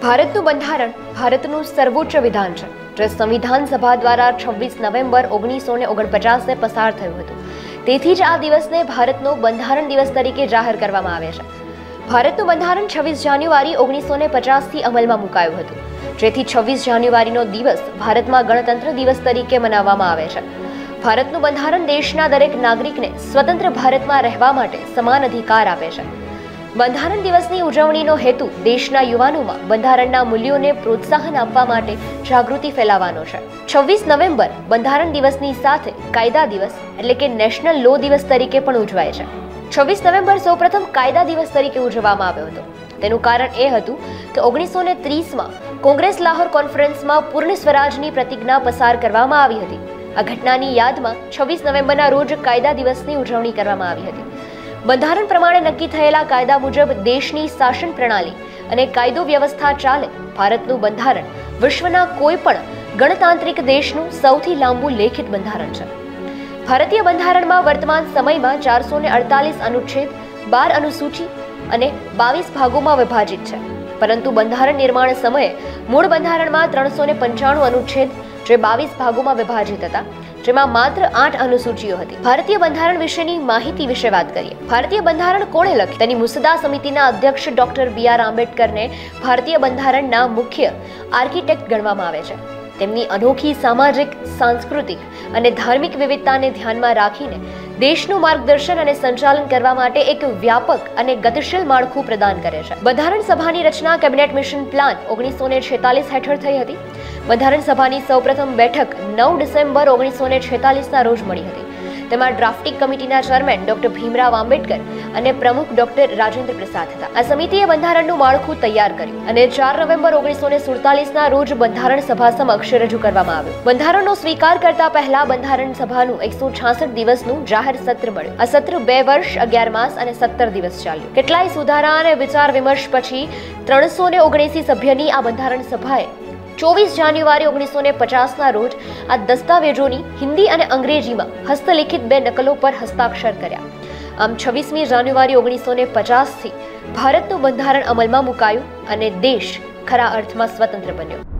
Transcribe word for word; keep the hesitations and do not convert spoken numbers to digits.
ભારતનું બંધારણ ભારતનું સર્વોચ્ચ વિધાન છે, જે સંવિધાન સભા દ્વારા છવ્વીસ નવેમ્બર ઓગણીસો ને ઓગણપચાસને પસાર થયું હતું. તેથી જ આ દિવસને ભારતનો બંધારણ દિવસ તરીકે જાહેર કરવામાં આવે છે. ભારતનું બંધારણ છવ્વીસ જાન્યુઆરી ઓગણીસો ને પચાસથી અમલમાં મુકાયું હતું, જેથી છવ્વીસ જાન્યુઆરીનો દિવસ ભારતમાં ગણતંત્ર દિવસ તરીકે મનાવવામાં આવે છે. ભારતનું બંધારણ દેશના દરેક નાગરિકને સ્વતંત્ર ભારતમાં રહેવા માટે સમાન અધિકાર આપે છે. બંધારણ દિવસની ઉજવણીનો હેતુ દેશના યુવાનોમાં બંધારણના મૂલ્યોને પ્રોત્સાહન આપવા માટે જાગૃતિ ફેલાવવાનો છે. છવ્વીસ નવેમ્બર બંધારણ દિવસની સાથે કાયદા દિવસ એટલે કે નેશનલ લો દિવસ તરીકે પણ ઉજવાય છે. છવ્વીસ નવેમ્બર સૌપ્રથમ કાયદા દિવસ તરીકે ઉજવવામાં આવ્યો હતો. તેનું કારણ એ હતું કે ઓગણીસો ને ત્રીસમાં કોંગ્રેસ લાહોર કોન્ફરન્સમાં પૂર્ણ સ્વરાજની પ્રતિજ્ઞા પસાર કરવામાં આવી હતી. આ ઘટનાની યાદમાં છવ્વીસ નવેમ્બરના રોજ કાયદા દિવસની ઉજવણી કરવામાં આવી હતી. બંધારણ પ્રમાણે નક્કી થયેલા કાયદા મુજબ દેશની શાસન પ્રણાલી અને કાયદો વ્યવસ્થા ચાલે. ભારતનું બંધારણ વિશ્વના કોઈ પણ ગણતાંત્રિક દેશનું સૌથી લાંબુ લેખિત બંધારણ છે. ભારતીય બંધારણમાં વર્તમાન સમયમાં ચારસો ને અડતાલીસ અનુચ્છેદ, બાર અનુસૂચિ અને બાવીસ ભાગોમાં વિભાજિત છે. પરંતુ બંધારણ નિર્માણ સમયે મૂળ બંધારણમાં ત્રણસો ને પંચાણું અનુચ્છેદ, જે બાવીસ ભાગોમાં વિભાજિત હતા, જેમાં માત્ર આઠ અનુસૂચિઓ હતી. ભારતીય બંધારણ વિશેની માહિતી વિશે વાત કરીએ. ભારતીય બંધારણ કોણે લખ્યું? તેની મુસદ્દા સમિતિના અધ્યક્ષ ડોક્ટર બી આર આંબેડકરને ભારતીય બંધારણના મુખ્ય આર્કિટેક્ટ ગણવામાં આવે છે. તેમની અનોખી સામાજિક, સાંસ્કૃતિક અને ધાર્મિક વિવિધતાને ધ્યાનમાં રાખીને દેશનું માર્ગદર્શન અને સંચાલન કરવા માટે એક વ્યાપક અને ગતિશીલ માળખું પ્રદાન કરે છે. બંધારણ સભાની રચના કેબિનેટ મિશન પ્લાન ઓગણીસો ને છેતાલીસ હેઠળ થઈ હતી. બંધારણ સભાની સૌપ્રથમ બેઠક નવ ડિસેમ્બર ઓગણીસો ને છેતાલીસના રોજ મળી હતી. તેમાં ડ્રાફ્ટિંગ કમિટીના ચેરમેન ડોક્ટર ભીમરાવ આંબેડકર અને પ્રમુખ ડોક્ટર રાજેન્દ્ર પ્રસાદ હતા. આ સમિતિએ બંધારણનું માળખું તૈયાર કર્યું અને ચાર નવેમ્બર ઓગણીસો ને સુડતાલીસના રોજ બંધારણ સભા સમક્ષ રજૂ કરવામાં આવ્યું. બંધારણનો સ્વીકાર કરતા પહેલા બંધારણ સભાનું એકસો છાસઠ દિવસનું જાહેર સત્ર મળ્યું. આ સત્ર બે વર્ષ, અગિયાર માસ અને સત્તર દિવસ ચાલ્યું. કેટલાય સુધારા અને વિચાર વિમર્શ પછી ત્રણસો ને ઓગણએસી સભ્યની આ બંધારણ સભાએ ચોવીસ જાન્યુઆરી ઓગણીસો ને પચાસના રોજ આ દસ્તાવેજોની હિન્દી અને અંગ્રેજીમાં હસ્તલિખિત બે નકલો પર હસ્તાક્ષર કર્યા. આમ છવ્વીસમી જાન્યુઆરી ઓગણીસો ને પચાસથી ભારતનું બંધારણ અમલમાં મુકાયું અને દેશ ખરા અર્થમાં સ્વતંત્ર બન્યો.